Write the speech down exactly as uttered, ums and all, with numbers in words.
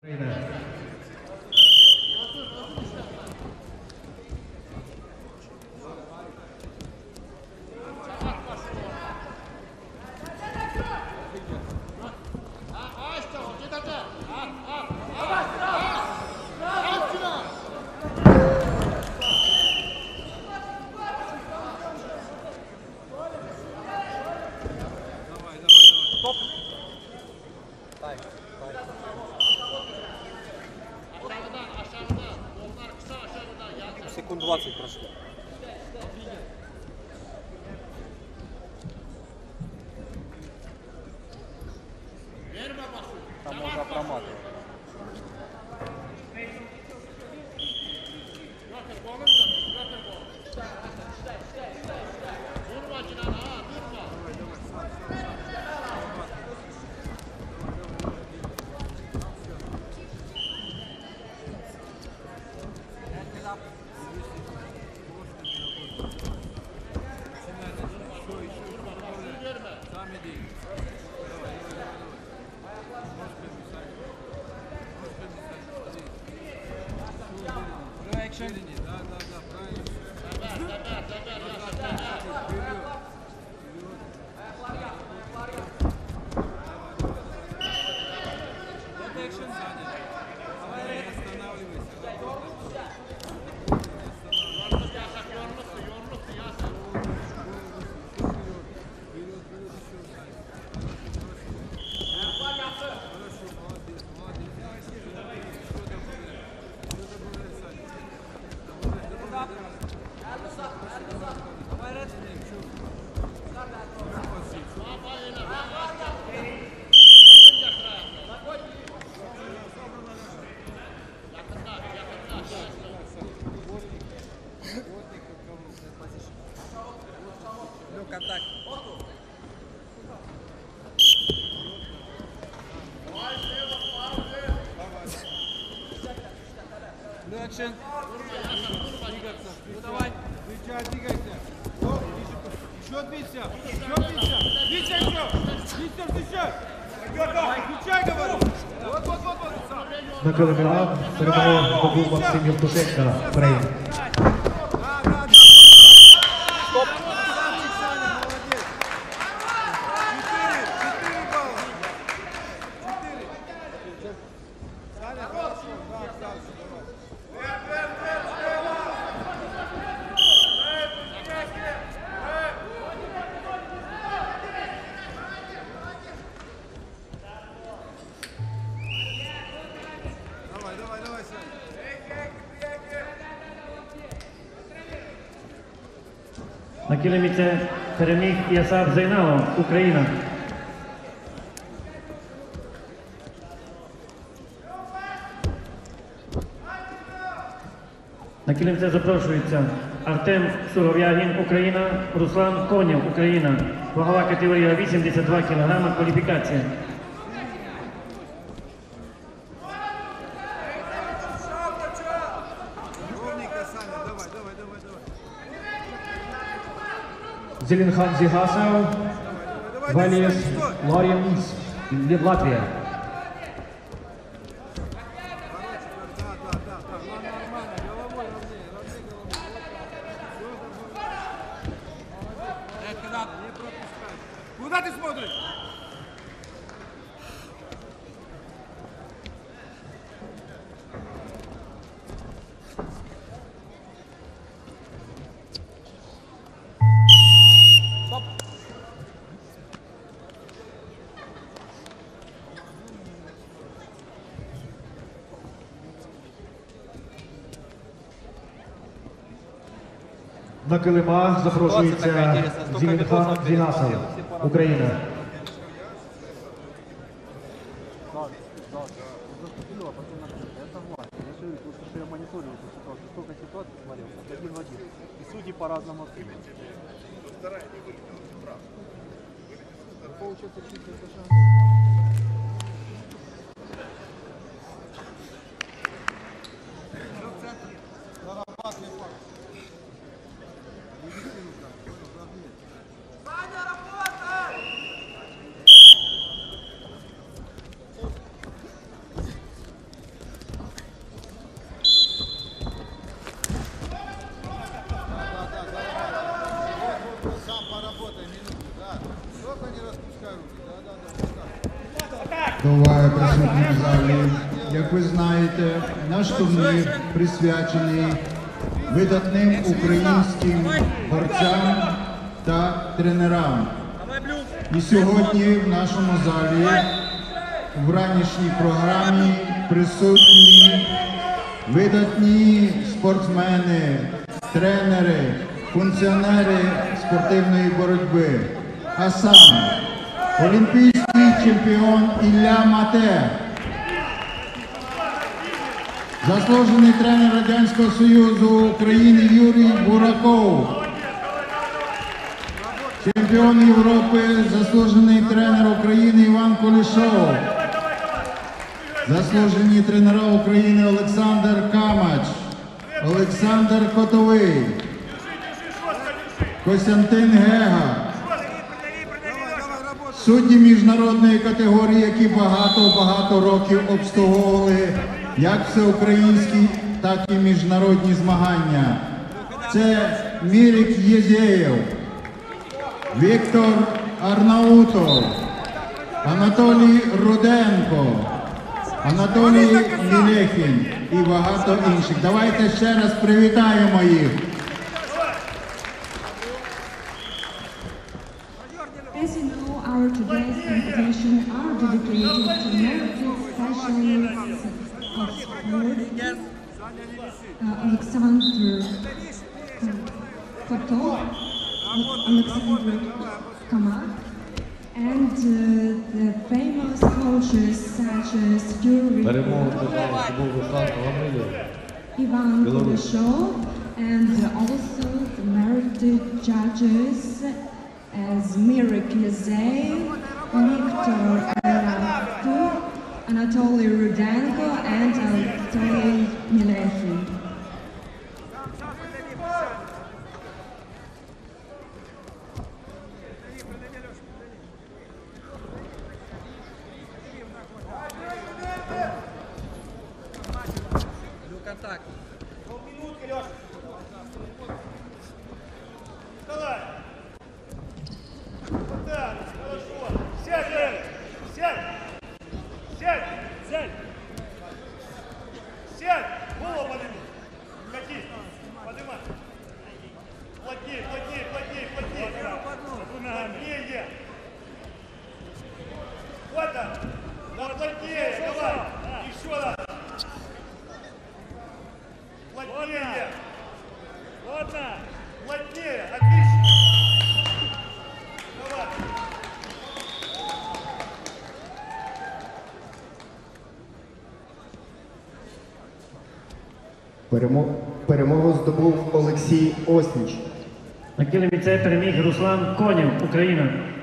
Секунд двадцать прошло. Там можно проматывать. Да, да, да, правильно. Контакт. Экшен. Двигаться. Ну давай. Двигайся, двигайся. Еще двигайся. Еще двигайся. Двигайся еще. Двигайся еще. Давай, включай, говорю. Вот, вот, вот, вот. На килимі А перемогу здобув Максим Євтушенко. Фрейм. Стоп. На килимі С переміг Ясап Зайналов, Україна. На килим С запрошується Артем Суров'ягін, Україна, Руслан Конєв, Україна. Вагова категорія вісімдесят два кілограми, кваліфікація. Зеленхан Зигасов, Валес Лоренс, Латвия. Куда ты смотришь? На килим А запрошується Зеленхан Зигасов, Україна. Судьи по-разному. Получается чисто совершенно. присутні в залі. Як ви знаєте, наш турнір присвячений видатним українським борцям та тренерам. І сьогодні в нашому залі в ранішній програмі присутні видатні спортсмени, тренери, функціонери спортивної боротьби. А саме олімпійський чемпіон Ілля Мате, заслужений тренер Радянського Союзу України Юрій Бураков, чемпіон Європи, заслужений тренер України Іван Кулішов, заслужені тренера України Олександр Камач, Олександр Котовий, Костянтин Гега, судді міжнародної категорії, які багато-багато років обслуговували як всеукраїнські, так і міжнародні змагання. Це Мірік Єзєєв, Віктор Арнаутов, Анатолій Руденко, Анатолій Мілехін і багато інших. Давайте ще раз привітаємо їх. As you know, our today's competition are dedicated to merited specialists of sport, uh, Alexander Kotov, Alexander Kamak, and uh, the famous coaches such as Yuri Перемогу тримав був Руслан Гамилєв. Ivan Kuleshov, and also the merited judges as Mirek Yezeyev, Viktor Aravkur, Anatoly Rudenko, and Anatoly Milekhin. Контакт. Полминутки, Леша. Вставай. Вот так, хорошо. Сядь, Леша. Сядь. Сядь. Сядь. Сядь. Голову подними. Катись. Поднимай. Плотнее, плотнее, плотнее, плотнее. Плотнее. Вот так. Да плотнее, давай. Еще раз. Плотнее. Ладно. Плотнее. Отлично. Давай. Перемо- Перемогу здобув Олексій Осніч. На килимі це переміг Руслан Конєв, Україна.